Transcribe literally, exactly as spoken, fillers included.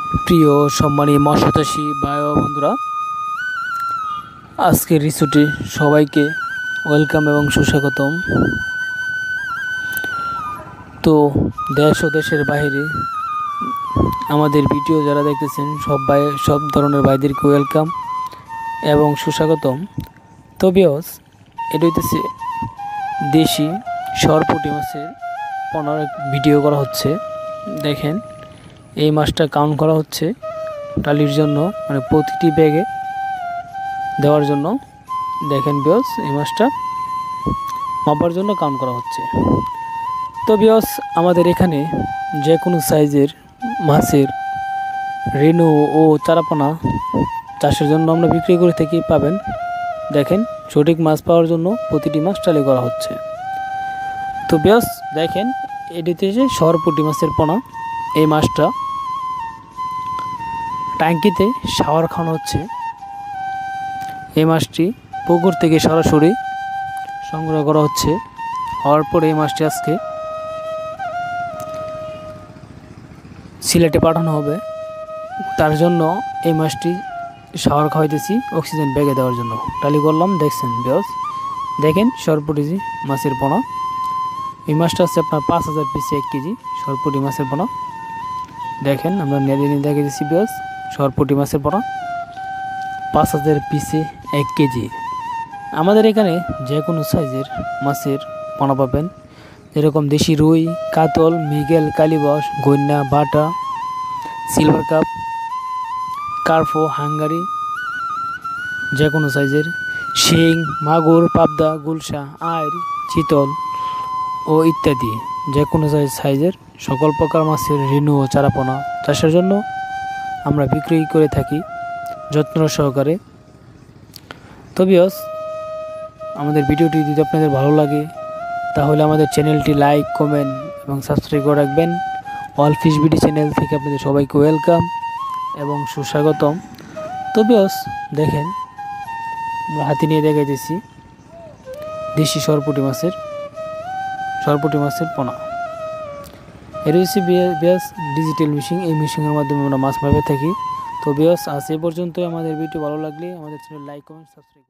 প্রিয় সম্মানী মৎস্যচাষী ভাই ও বন্ধুরা, আজকের রিসোর্টে সবাইকে ওয়েলকাম এবং সুস্বাগতম। তো দেশ ও দেশের বাইরে আমাদের ভিডিও যারা দেখতেছেন সব ভাই সব ধরনের ভাইদেরকে ওয়েলকাম এবং সুস্বাগতম। তো বিয়স এটা হইতেছে দেশি সরপুঁটি মাছের পনেরো ভিডিও করা হচ্ছে। দেখেন, এই মাছটা কাউন্ট করা হচ্ছে টালির জন্য, মানে প্রতিটি ব্যাগে দেওয়ার জন্য। দেখেন বিয়স, এই মাছটা মাপার জন্য কাউন্ট করা হচ্ছে। তো বিয়স, আমাদের এখানে যে কোনো সাইজের মাছের রেনু ও চারাপোনা চাষের জন্য আমরা বিক্রি করে থাকি, পাবেন। দেখেন, সঠিক মাছ পাওয়ার জন্য প্রতিটি মাছ টালি করা হচ্ছে। তো বিয়স দেখেন, এটিতে যে সরপুঁটি মাছের পোনা, এই মাছটা ট্যাঙ্কিতে শাওয়ার খাওয়ানো হচ্ছে। এই মাছটি পুকুর থেকে সরাসরি সংগ্রহ করা হচ্ছে। হওয়ার পরে এই মাছটি আজকে সিলেটে পাঠানো হবে। তার জন্য এই মাছটি শাওয়ার খাওয়াইতেছি অক্সিজেন ব্যাগে দেওয়ার জন্য। টালি করলাম, দেখছেন বিয়স। দেখেন সরপুঁটি মাছের পোনা, এই মাছটা হচ্ছে আপনার পাঁচ হাজার পিসে এক কেজি সরপুঁটি মাছের পোনা। দেখেন, আমরা নেড়ে নিয়ে দেখে দিচ্ছি বিয়স, সরপুঁটি মাছের পোনা পাঁচ হাজার পিসে এক কেজি। আমাদের এখানে যে কোনো সাইজের মাছের পোনা পাবেন, যেরকম দেশি রুই, কাতল, মৃগেল, কালীবাস, গইন্না, বাটা, সিলভার কাপ, কার্ফো, হাঙ্গারি, যে কোনো সাইজের শিং, মাগুর, পাবদা, গুলশা, আইর, চিতল ও ইত্যাদি যে কোনো সাইজের সকল প্রকার মাছের রেনু ও চারাপোনা চাষের জন্য আমরা বিক্রি করে থাকি যত্ন সহকারে। তো বিয়স, আমাদের ভিডিওটি যদি আপনাদের ভালো লাগে তাহলে আমাদের চ্যানেলটি লাইক, কমেন্ট এবং সাবস্ক্রাইব করে রাখবেন। অল ফিশ বিডি চ্যানেল থেকে আপনাদের সবাইকে ওয়েলকাম এবং সুস্বাগতম। তো বিয়স দেখেন, আমরা হাতে নিয়ে দেখাইতেছি দেশি সরপুঁটি মাছের সরপুঁটি মাছের পোনা। এর হচ্ছে বিয়স ডিজিটাল মেশিন। এই মেশিনের মাধ্যমে আমরা মাছ মাপে থাকি। তো বিয়স, আজ এ পর্যন্তই। আমাদের ভিডিও ভালো লাগলে আমাদের চ্যানেল লাইক, কমেন্ট, সাবস্ক্রাইব।